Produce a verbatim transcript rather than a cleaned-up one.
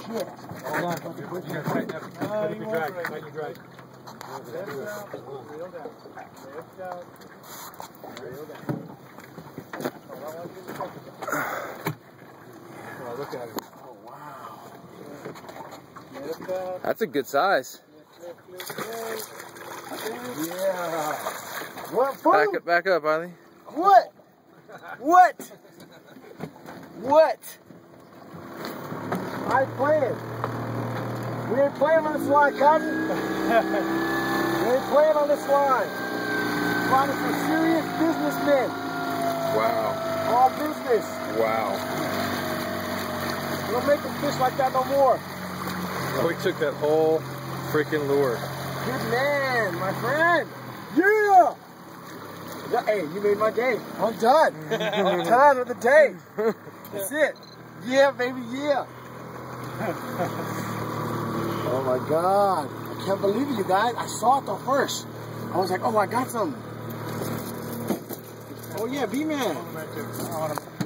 shit. Hold on. You're going to tighten up. Tighten your drag. Tighten your drag. Reel down. Reel down. Lift down. Reel down. Oh, look at it. Oh, wow. Lift down. That's a good size. Lift, lift, lift. Yeah. What? Back up, back up, Eileen. What? What? What? I ain't playing. We ain't playing on this line, Cotton. We ain't playing on this line. Line is for serious businessmen. Wow. All business. Wow. We don't make them fish like that no more. We took that whole freaking lure. Good man, my friend. Yeah. Hey, you made my day. I'm done. I'm done with the day. That's it. Yeah, baby, yeah. Oh my God. I can't believe it, you guys. I saw it though first. I was like, oh, I got something. Oh yeah, B-Man.